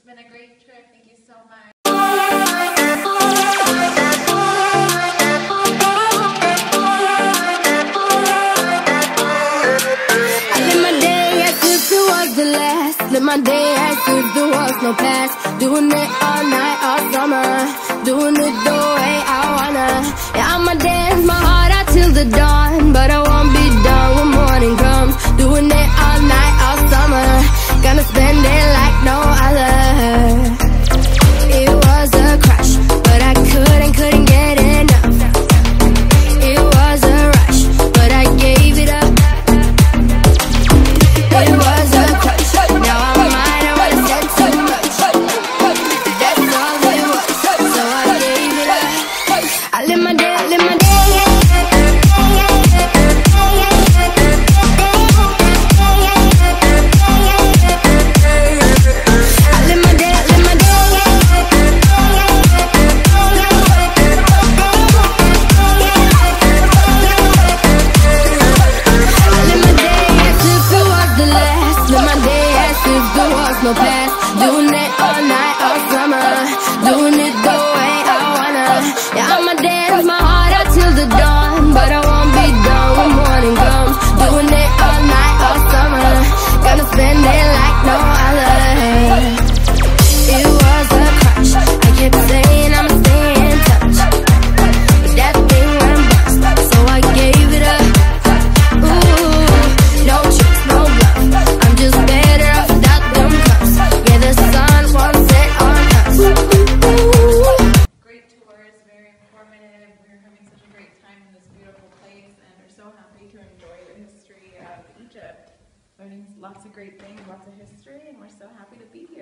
been a great trip. Thank you so much. Live my day as if there was no past. Doing it all night, all summer. Doing it the way I wanna. Yeah, I'ma dance my heart out till the dawn, but I won't be done when morning comes. Doing it all night, all summer. Gonna spend it like no other. It was a crush, but I couldn't get enough. It was a rush, but I gave it up. It was a crush. No past, doing it all night, all summer. Doing it the way I wanna. Yeah, I'ma dance my heart out till the dawn, but I won't be done when morning comes. Doing it all night, all summer. Gonna spend it like no other. It was a crush. I kept saying I'ma stay in touch, but that thing went bust, so I gave it up. Ooh, no tricks, no bluff. I'm just better off without them cups. Yeah, the sun won't set on us. Great tours, very informative. We're having such a great time in this beautiful place, and we're so happy to enjoy the history of Egypt. Learning lots of great things, lots of history, and we're so happy to be here.